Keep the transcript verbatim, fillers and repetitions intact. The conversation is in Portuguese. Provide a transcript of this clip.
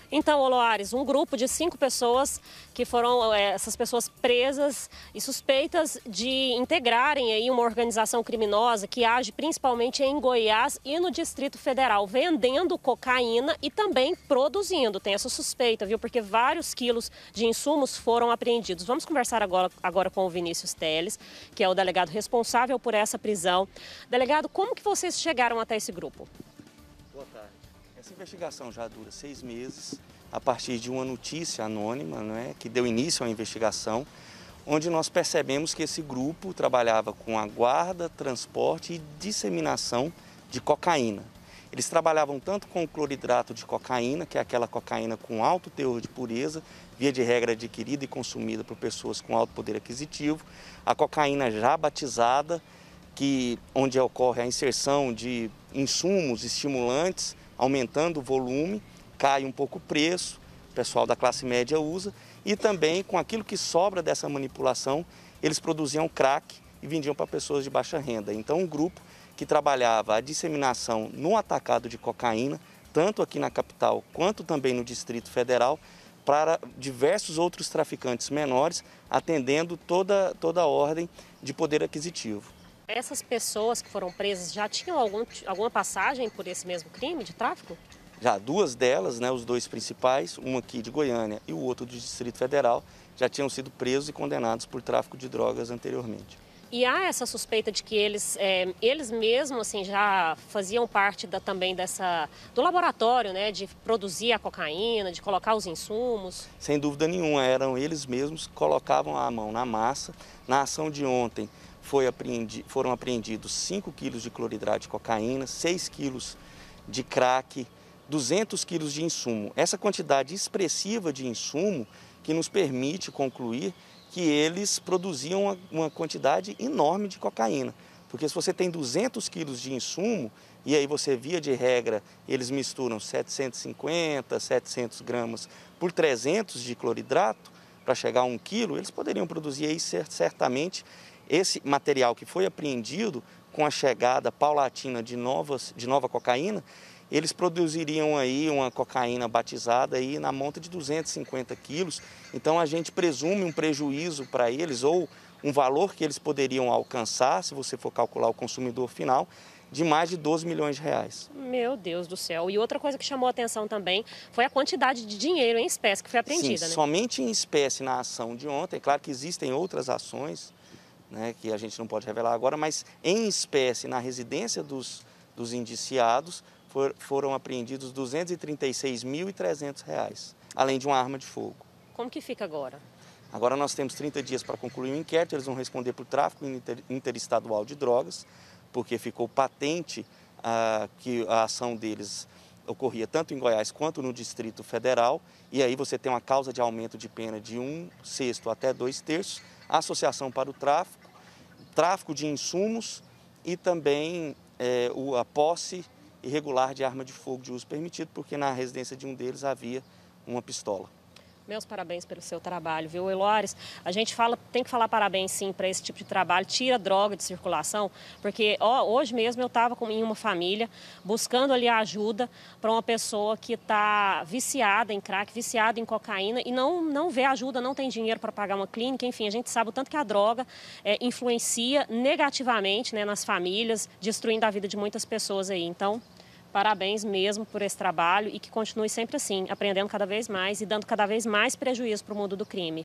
Então, Oloares, um grupo de cinco pessoas que foram é, essas pessoas presas e suspeitas de integrarem aí uma organização criminosa que age principalmente em Goiás e no Distrito Federal, vendendo cocaína e também produzindo. Tem essa suspeita, viu? Porque vários quilos de insumos foram apreendidos. Vamos conversar agora, agora com o Vinícius Teles, que é o delegado responsável por essa prisão. Delegado, como que vocês chegaram até esse grupo? Boa tarde. Essa investigação já dura seis meses, a partir de uma notícia anônima, né, que deu início à investigação, onde nós percebemos que esse grupo trabalhava com a guarda, transporte e disseminação de cocaína. Eles trabalhavam tanto com o cloridrato de cocaína, que é aquela cocaína com alto teor de pureza, via de regra adquirida e consumida por pessoas com alto poder aquisitivo, a cocaína já batizada, que, onde ocorre a inserção de insumos estimulantes, aumentando o volume, cai um pouco o preço, o pessoal da classe média usa, e também com aquilo que sobra dessa manipulação, eles produziam crack e vendiam para pessoas de baixa renda. Então, um grupo que trabalhava a disseminação no atacado de cocaína, tanto aqui na capital quanto também no Distrito Federal, para diversos outros traficantes menores, atendendo toda, toda a ordem de poder aquisitivo. Essas pessoas que foram presas já tinham algum, alguma passagem por esse mesmo crime de tráfico? Já duas delas, né, os dois principais, um aqui de Goiânia e o outro do Distrito Federal, já tinham sido presos e condenados por tráfico de drogas anteriormente. E há essa suspeita de que eles, é, eles mesmos assim, já faziam parte da, também dessa, do laboratório, né, de produzir a cocaína, de colocar os insumos? Sem dúvida nenhuma, eram eles mesmos que colocavam a mão na massa. Na ação de ontem foi apreendi, foram apreendidos cinco quilos de cloridrato de cocaína, seis quilos de crack, duzentos quilos de insumo. Essa quantidade expressiva de insumo que nos permite concluir que eles produziam uma, uma quantidade enorme de cocaína. Porque se você tem duzentos quilos de insumo, e aí você, via de regra, eles misturam setecentos e cinquenta, setecentos gramas por trezentos de cloridrato, para chegar a um quilo, eles poderiam produzir aí certamente esse material que foi apreendido com a chegada paulatina de, novas, de nova cocaína. Eles produziriam aí uma cocaína batizada aí na monta de duzentos e cinquenta quilos. Então a gente presume um prejuízo para eles ou um valor que eles poderiam alcançar, se você for calcular o consumidor final, de mais de doze milhões de reais. Meu Deus do céu. E outra coisa que chamou a atenção também foi a quantidade de dinheiro em espécie que foi apreendida, Sim, né? somente em espécie na ação de ontem. É claro que existem outras ações, né, que a gente não pode revelar agora, mas em espécie na residência dos, dos indiciados, For, foram apreendidos duzentos e trinta e seis mil e trezentos reais, além de uma arma de fogo. Como que fica agora? Agora nós temos trinta dias para concluir o inquérito, eles vão responder por tráfico inter, interestadual de drogas, porque ficou patente ah, que a ação deles ocorria tanto em Goiás quanto no Distrito Federal, e aí você tem uma causa de aumento de pena de um sexto até dois terços, associação para o tráfico, tráfico de insumos e também é, o, a posse irregular de arma de fogo de uso permitido, porque na residência de um deles havia uma pistola. Meus parabéns pelo seu trabalho, viu, Oloares? A gente fala, tem que falar parabéns, sim, para esse tipo de trabalho. Tira droga de circulação, porque ó, hoje mesmo eu estava em uma família buscando ali ajuda para uma pessoa que está viciada em crack, viciada em cocaína e não, não vê ajuda, não tem dinheiro para pagar uma clínica. Enfim, a gente sabe o tanto que a droga é, influencia negativamente, né, nas famílias, destruindo a vida de muitas pessoas aí. Então, parabéns mesmo por esse trabalho e que continue sempre assim, aprendendo cada vez mais e dando cada vez mais prejuízo para o mundo do crime.